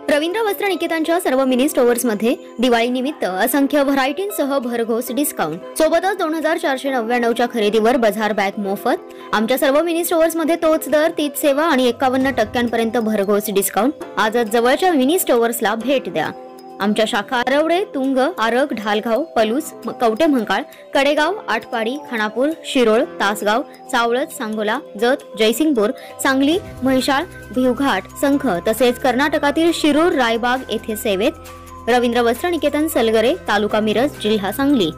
रवींद्र वस्त्र निकेतनच्या सर्व मिनी स्टोअर्समध्ये दिवाळीनिमित्त असंख्य व्हरायटींसह भरघोस डिस्काउंट। सोबतच 2499 च्या खरेदीवर बाजार बॅग मोफत। आमच्या सर्व मिनी स्टोअर्समध्ये तोच दर, तीच सेवा आणि 51% भरघोस डिस्काउंट। आजच जवळच्या मिनी स्टोअर्सला भेट द्या। आमच्या शाखा आरवडे, तुंग, आरग, ढालगाव, पलूस, कवठेमहांकाळ, कडेगाव, आटपाडी, खानापूर, शिरोळ, तासगाव, सावळत, सांगोला, जत, जयसिंगपूर, सांगली, म्हैसाळ, भिवघाट, संख तसेच कर्नाटकातील शिरूर, रायबाग येथे सेवेत। रवींद्र वस्त्र निकेतन, सलगरे, तालुका मिरज, जिल्हा सांगली।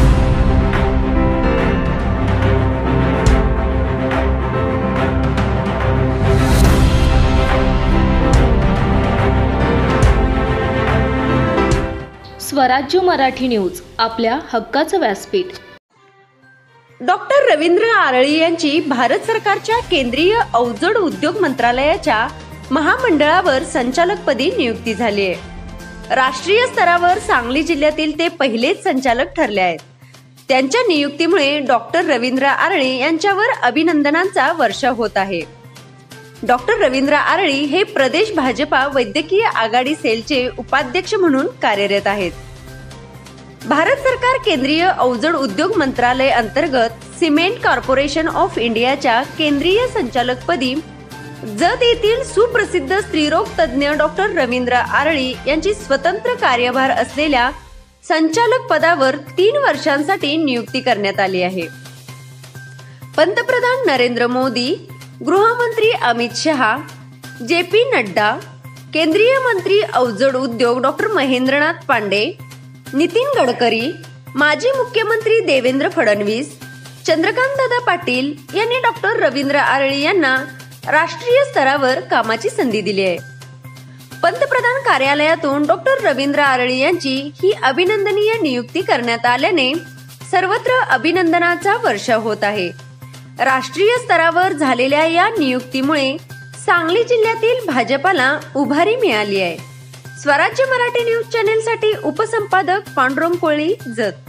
स्वराज्य मराठी न्यूज, आपल्या हक्काचं व्यासपीठ। डॉक्टर रवींद्र आरळी यांची भारत सरकारच्या केंद्रीय अवजड उद्योग मंत्रालयाच्या महामंडळावर संचालकपदी नियुक्ती झाली आहे। राष्ट्रीय स्तरावर सांगली जिल्ह्यातील ते पहिलेच संचालक ठरले आहेत। त्यांच्या नियुक्तीमुळे डॉक्टर रवींद्र आरळी यांच्यावर अभिनंदनांचा वर्षाव होत आहे। डॉक्टर रवींद्र आरळी हे प्रदेश भाजपा वैद्यकीय आघाडी सेलचे उपाध्यक्ष म्हणून कार्यरत आहेत। भारत सरकार केंद्रीय अवजड उद्योग मंत्रालय अंतर्गत सिमेंट कॉर्पोरेशन ऑफ इंडियाच्या केंद्रीय संचालकपदी जत येथील सुप्रसिद्ध स्त्रीरोग तज्ञ डॉक्टर रवींद्र आरळी यांची स्वतंत्र कार्यभार असलेल्या संचालक पदावर 3 वर्षांसाठी नियुक्ती करण्यात आली आहे। पंतप्रधान नरेंद्र मोदी, गृहमंत्री अमित शहा, JP नड्डा, केंद्रीय मंत्री अवजड उद्योग डॉक्टर महेंद्रनाथ पांडे, नितीन गडकरी, माजी मुख्यमंत्री देवेंद्र फडणवीस, चंद्रकांतदादा पाटील यांनी डॉक्टर रवींद्र आरळी यांना राष्ट्रीय स्तरावर कामाची संधी दिली आहे। पंतप्रधान कार्यालयातून डॉक्टर रवींद्र आरळी यांची ही अभिनंदनीय नियुक्ती करण्यात आल्याने सर्वत्र अभिनंदनाचा वर्षाव होत आहे। राष्ट्रीय स्तरावर झालेल्या या नियुक्तीमुळे सांगली जिल्ह्यातील भाजपाला उभारी मिळाली आहे। स्वराज्य मराठी न्यूज चॅनेल साठी उपसंपादक पांडुरंग कोळी, जत।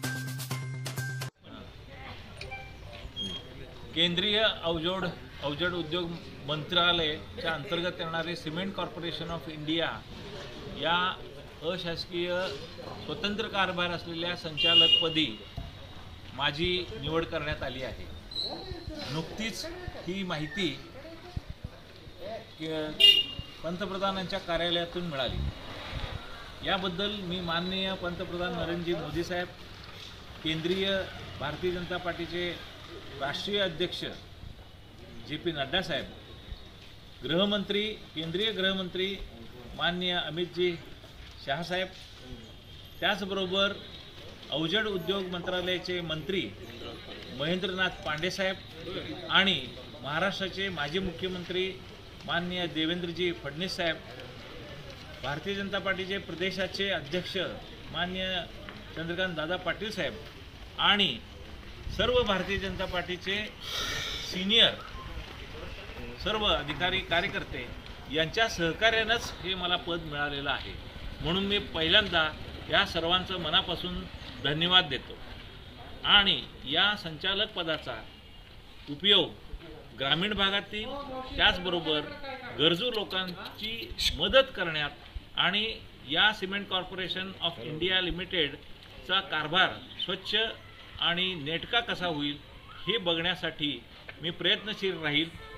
केंद्रीय अवजड उद्योग मंत्रालयाच्या अंतर्गत येणारे सिमेंट कॉर्पोरेशन ऑफ इंडिया या अशासकीय स्वतंत्र कारभार असलेल्या संचालकपदी माझी निवड करण्यात आली आहे। नुकतीच ही माहिती पंतप्रधानांच्या कार्यालयातून मिळाली। याबद्दल मी माननीय पंतप्रधान नरेंद्र मोदी साहेब, केंद्रीय भारतीय जनता पार्टीचे राष्ट्रीय अध्यक्ष JP नड्डा साहेब, केंद्रीय गृहमंत्री माननीय अमितजी शहा साहेब, त्याचबरोबर अवजड उद्योग मंत्रालयाचे मंत्री महेंद्रनाथ पांडे साहेब आणि महाराष्ट्राचे माजी मुख्यमंत्री माननीय देवेंद्रजी फडणवीस साहेब, भारतीय जनता पार्टीचे प्रदेशाचे अध्यक्ष माननीय चंद्रकांतदादा पाटील साहेब आणि सर्व भारतीय जनता पार्टीचे सीनियर सर्व अधिकारी कार्यकर्ते यांच्या सहकार्यानेच हे मला पद मिळालेलं आहे। म्हणून मी पहिल्यांदा या सर्वांचं मनापासून धन्यवाद देतो आणि या संचालक पदाचा उपयोग ग्रामीण भागातील त्याचबरोबर गरजू लोकांची मदत करण्यात आणि या सिमेंट कॉर्पोरेशन ऑफ इंडिया लिमिटेडचा कारभार स्वच्छ आणि नेटका कसा होईल हे बघण्यासाठी मी प्रयत्नशील राहील।